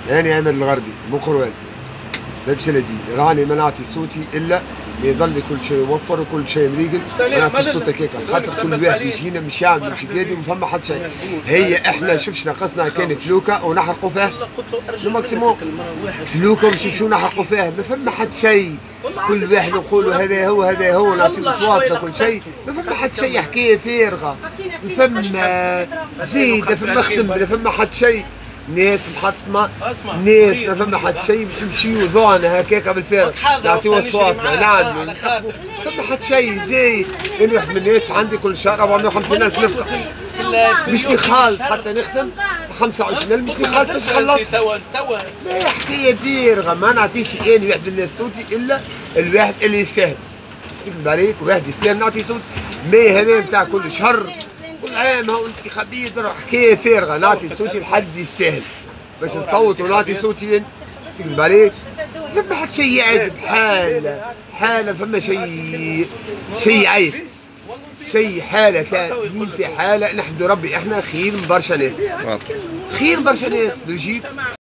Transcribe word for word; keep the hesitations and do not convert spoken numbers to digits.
أنا عماد الغربي من قروان باب سلادين، راني ما نعطي صوتي إلا ما يظل كل شيء موفر وكل شيء مريقل، ما نعطي صوتي هكاك، خاطر كل واحد يجينا مش يعمل مش كادي وما فما حد شيء. هي احنا شفنا قصنا كان فلوكه ونحرقوا فيها الماكسيموم، فلوكه باش نمشيو نحرقوا فيها، ما فما حد شيء، كل واحد نقولوا هذا هو هذا هو نعطي اصواتنا كل شيء، ما فما حد شيء، حكايه فارغه، ما فما زيد، ما فما خدم، ما فما حد شيء. ناس محطمه، ناس ما فما حد شيء باش نمشيو ذونا هكاك بالفارغ نعطيو اصواتنا نعملوا ما فما حد شيء. زي انا واحد من الناس عندي كل شهر أربعمائة وخمسين ألف نفقه، مش لي خالد حتى نخدم خمسة وعشرين ألف مش لي خالد باش نخلصها. ما حكايه فارغه، ما نعطيش انا واحد من الناس صوتي الا الواحد اللي يستاهل. نكذب عليك، واحد يستاهل نعطي صوت، ما هذا نتاع كل شهر كل عام هو انتخابية حكاية فارغة، نعطي صوتي لحد يستاهل باش نصوت ونعطي صوتي. تكذب عليك، فما حد شيء يعجب، حالة حالة فما شيء شيء عيب، شيء حالة تانيين في حالة نحمد ربي احنا خير من برشا ناس، خير برشا ناس لوجيك.